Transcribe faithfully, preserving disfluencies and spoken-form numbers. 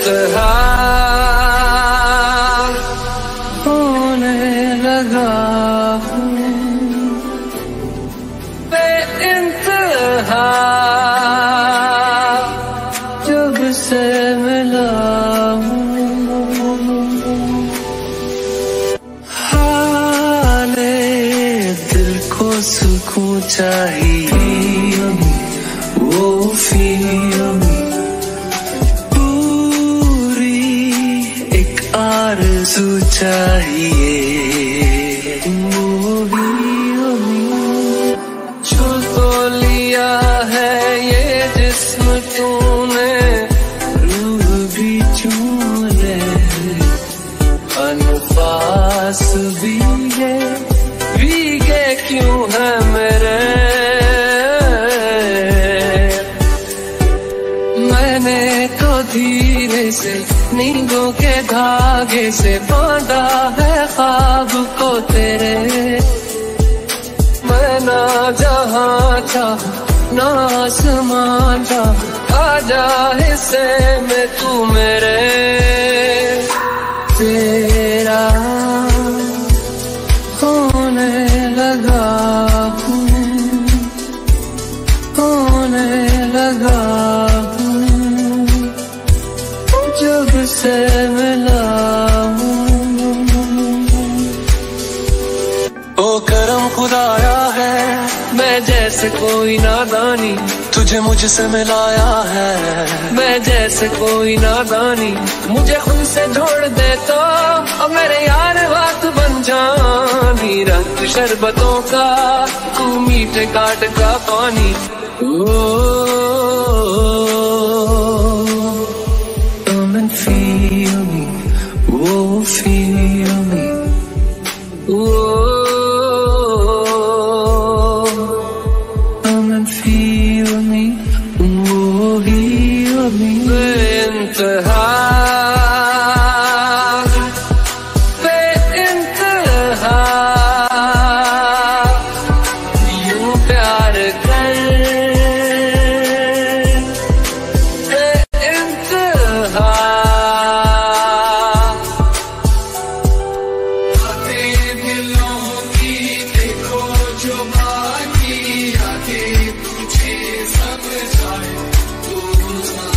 बेइंतहा होने लगा हूँ, बेइंतहा जब से मिला हूँ। हाले दिल को सुकून चाहिए, वो फीलिंग पूरी एक आरज़ू चाहिए, वो भी छू तो लिया है ये जिस्म तूने, रूह भी चूम ले, अनफास भी है, भीगे क्यों है मेरे। मैंने तो धीरे से नींदों के धागे से बांधा है ख्वाब को तेरे, मैं ना जहाँ चाह ना आसमान चाह, आजा हिस्से में तू मेरे। तेरा होने लगा हूँ, होने लगा हूँ, जब से मिला हूँ। ओ करम खुदाया है, मैं जैसे कोई नादानी तुझे मुझसे मिलाया है, मैं जैसे कोई नादानी मुझे उनसे जोड़ दे तो अब मेरे यार बात बन जानी। रंग शरबतों का तू मीठे काट का पानी, ओ come and feel me, oh feel me, oh feel me, oh heal me। बेइंतहा बेइंतहा यूं प्यार कर, बेइंतहा बातें दिलों की देखो जो बाकी आगे तुझे सब जाए,